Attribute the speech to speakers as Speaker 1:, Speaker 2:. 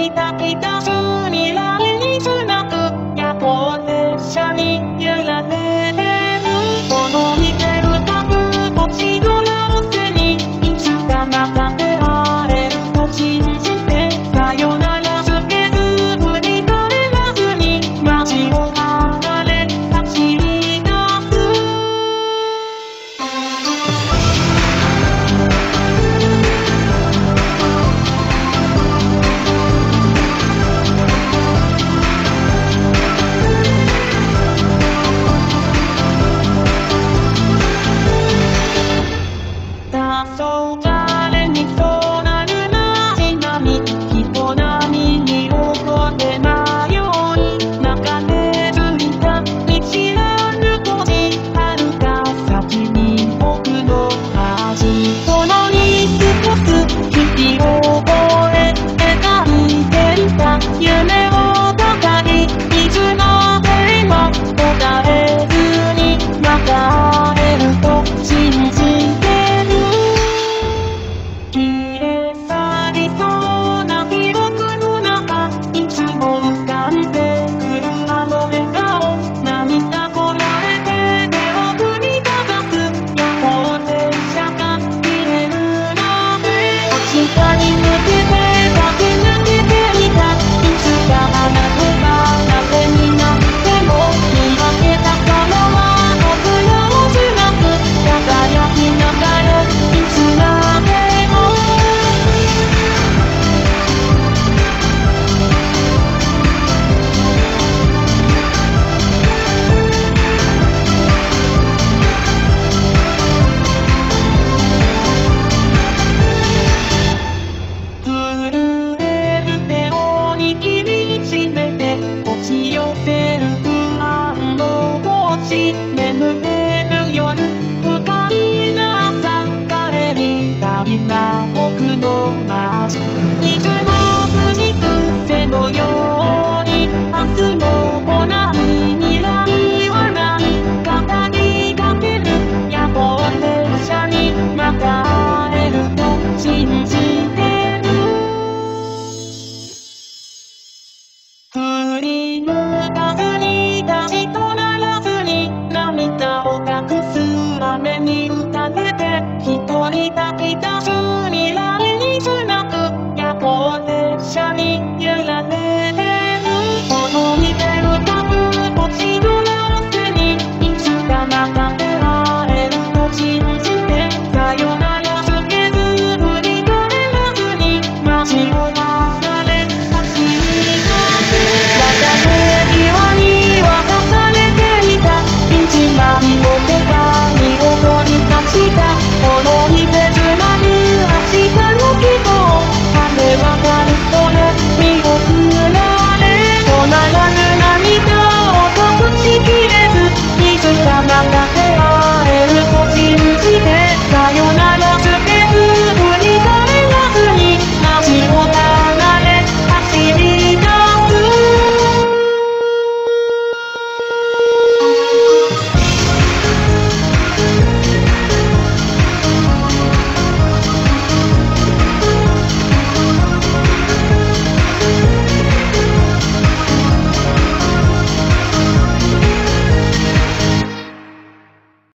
Speaker 1: り炊き出す未来につなぐ夜行列車に揺られてる。この見てる各土地の両手にいつかまた出会えると信じて、さよならつけず振り返らずに街を離れ走り出す。黄昏にそうなる街並み、人波に溺れないように中でついた道ある孤児、遥か先に僕の味共に過ごす日々を覚え描いていた夢をばかりいつまでも答えずにまた会えると信じて眠れる夜、深いな朝帰りたいな僕の街。いつも過ぎ癖のように明日も来ない未来はない語りかける夜行列車にまた会えると信じてる。振り向かずに立ち止まらずに涙を隠す雨に打たれて一人だけだ